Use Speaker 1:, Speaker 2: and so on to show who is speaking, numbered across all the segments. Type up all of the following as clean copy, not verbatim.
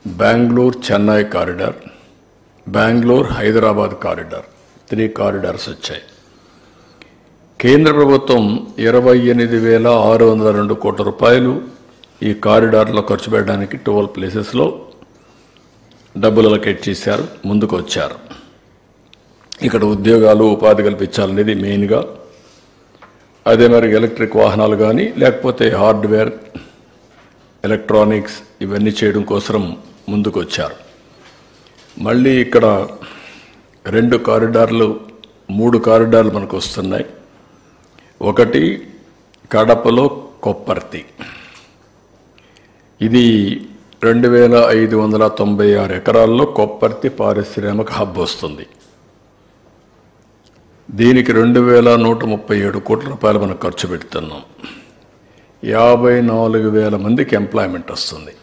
Speaker 1: Bengaluru Chennai corridor, Bengaluru Hyderabad corridor, 3 corridors వచ్చాయి. కేంద్ర ప్రభుత్వం 28,602 కోట్ల రూపాయలు ఈ కారిడార్లో ఖర్చు పెట్టడానికి 12 ప్లేసెస్లో డబ్బులు అలొకేట్ చేశారు, ముందుకు వచ్చారు. ఇక్కడ ఉద్యోగాలు ఉపాధి కల్పించాలనేది మెయిన్గా. అదే మరి ఎలక్ట్రిక్ వాహనాలు కానీ లేకపోతే హార్డ్వేర్, ఎలక్ట్రానిక్స్ ఇవన్నీ చేయడం కోసం ముందుకు వచ్చారు. మళ్ళీ ఇక్కడ 2 కారిడార్లు 3 కారిడార్లు మనకు వస్తున్నాయి. ఒకటి కడపలో కొప్పర్తి, ఇది 2,596 ఎకరాల్లో కొప్పర్తి పారిశ్రామిక హబ్ వస్తుంది. దీనికి 2,137 కోట్ల రూపాయలు మనం ఖర్చు పెడుతున్నాం. 54,000 మందికి ఎంప్లాయ్మెంట్ వస్తుంది.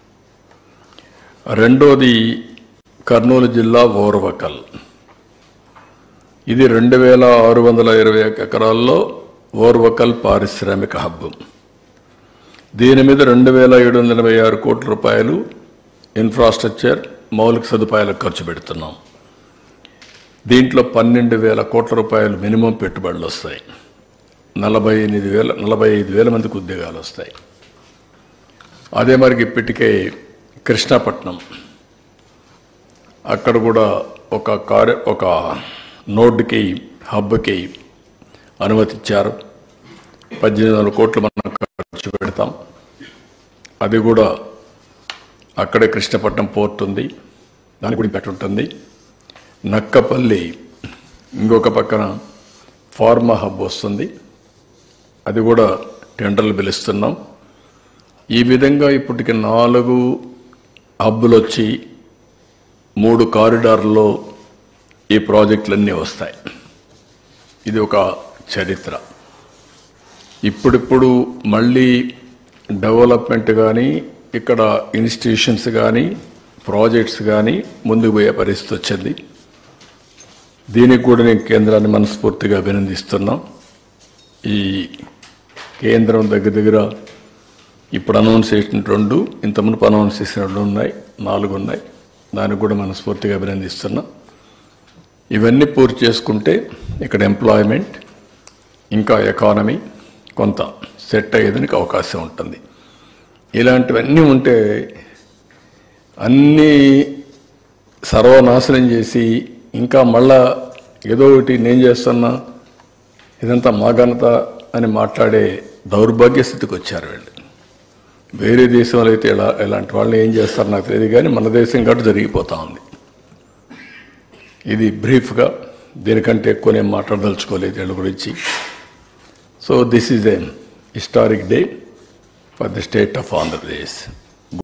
Speaker 1: రెండోది కర్నూలు జిల్లా ఓర్వకల్, ఇది 2,620 ఎకరాల్లో ఓర్వకల్ పారిశ్రామిక హబ్. దీని మీద 2,786 కోట్ల రూపాయలు ఇన్ఫ్రాస్ట్రక్చర్ మౌలిక సదుపాయాలకు ఖర్చు పెడుతున్నాం. దీంట్లో 12,000 కోట్ల రూపాయలు మినిమం పెట్టుబడులు వస్తాయి. 45,000 మందికి ఉద్యోగాలు వస్తాయి. అదే మరికి ఇప్పటికే కృష్ణపట్నం, అక్కడ కూడా ఒక నోడ్కి హబ్కి అనుమతిచ్చారు. 18,000 కోట్లు మనం ఖర్చు పెడతాం. అది కూడా అక్కడే కృష్ణపట్నం పోర్ట్ ఉంది, దానికి కూడా ఇంపాక్ట్ ఉంటుంది. నక్కపల్లి ఇంకొక పక్కన ఫార్మా హబ్ వస్తుంది, అది కూడా టెండర్లు పిలుస్తున్నాం. ఈ విధంగా ఇప్పటికి 4 హబ్బులు వచ్చి 3 కారిడార్లో ఈ ప్రాజెక్టులన్నీ వస్తాయి. ఇది ఒక చరిత్ర. ఇప్పుడిప్పుడు మళ్ళీ డెవలప్మెంట్ కానీ ఇక్కడ ఇన్స్టిట్యూషన్స్ కానీ ప్రాజెక్ట్స్ కానీ ముందుకు పోయే పరిస్థితి వచ్చింది. దీనికి కూడా నేను కేంద్రాన్ని మనస్ఫూర్తిగా అభినందిస్తున్నాం. ఈ కేంద్రం దగ్గర ఇప్పుడు అనౌన్స్ చేసిన 2, ఇంతకుముందు అనౌన్స్ చేసిన 2 ఉన్నాయి, 4 ఉన్నాయి. దానికి కూడా మనస్ఫూర్తిగా అభినందిస్తున్నాం. ఇవన్నీ పూర్తి చేసుకుంటే ఇక్కడ ఎంప్లాయ్మెంట్ ఇంకా ఎకానమీ కొంత సెట్ అయ్యేదానికి అవకాశం ఉంటుంది. ఇలాంటివన్నీ ఉంటే అన్నీ సర్వనాశనం చేసి ఇంకా మళ్ళా ఏదో ఒకటి నేను చేస్తున్నా, ఇదంతా మా ఘనత అని మాట్లాడే దౌర్భాగ్య స్థితికి వచ్చారు వీళ్ళు. వేరే దేశంలో అయితే ఇలాంటి వాళ్ళు ఏం చేస్తారో నాకు తెలియదు, కానీ మన దేశం కాబట్టి జరిగిపోతూ ఉంది. ఇది బ్రీఫ్గా, దీనికంటే ఎక్కువ నేను మాట్లాడదలుచుకోలేదు వీళ్ళ గురించి. So this is a historic day for the state of Andhra Pradesh.